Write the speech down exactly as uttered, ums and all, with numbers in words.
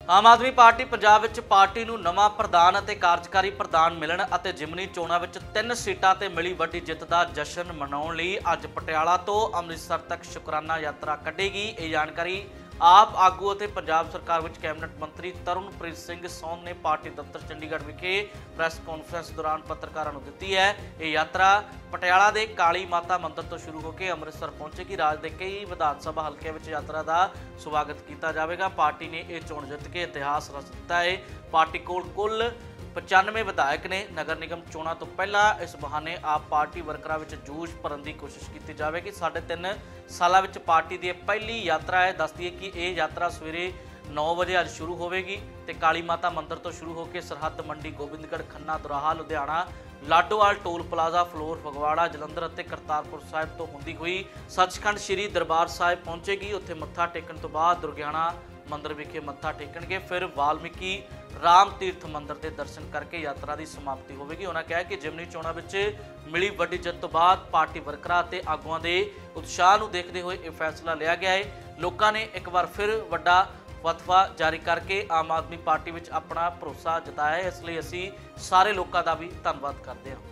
आम आदमी पार्टी पंजाब विच पार्टी नूं नवां प्रधान अते कार्यकारी प्रधान मिलण अते जिमनी चोणां विच तीन सीटां ते मिली वड्डी जिੱਤ दा जश्न मनाउण लई अज पटियाला तो अमृतसर तक शुकराना यात्रा कढेगी। यह जानकारी आप आगू अते पंजाब सरकार विच कैबिनेट मंत्री तरनप्रीत सिंह सौंध ने पार्टी दफ्तर चंडीगढ़ विखे प्रैस कॉन्फ्रेंस दौरान पत्रकारां नूं दित्ती है। यह यात्रा पटियाला दे काली माता मंदिर तो शुरू होकर अमृतसर पहुंचेगी। राज्य के कई विधान सभा हल्के विच यात्रा का स्वागत किया जाएगा। पार्टी ने यह चोण जित के इतिहास रच दिता है। पार्टी कोल कुल पचानवे विधायक ने। नगर निगम चोणों तो पहला इस बहाने आप पार्टी वर्करां विच जूझ भरन की कोशिश की जाएगी। साढ़े तीन सालों में पार्टी की पहली यात्रा है। दस दिए कि यह यात्रा सवेरे नौ बजे अज शुरू होगी तो काली माता मंदिर तो शुरू होकर सरहद मंडी गोबिंदगढ़ खन्ना दोराहा लुधियाना लाडोवाल टोल प्लाजा फ्लोर फगवाड़ा जलंधर और करतारपुर साहिब तो होंदी हुई सचखंड श्री दरबार साहिब पहुंचेगी। उत्थे मत्था टेकन तो बाद दुर्गियाना मंदिर विखे मत्था टेकणगे, फिर वाल्मीकि राम तीर्थ मंदिर के दर्शन करके यात्रा की समाप्ति होगी। उन्होंने कहा कि जिमनी चोणों में मिली वड्डी जित तो बाद पार्टी वर्करां ते आगुआं दे उत्साह नूं देखते हुए यह फैसला लिया गया है। लोगों ने एक बार फिर वड्डा फतवा जारी करके आम आदमी पार्टी में अपना भरोसा जताया है। इसलिए असीं सारे लोगों का भी धन्नवाद करते हैं।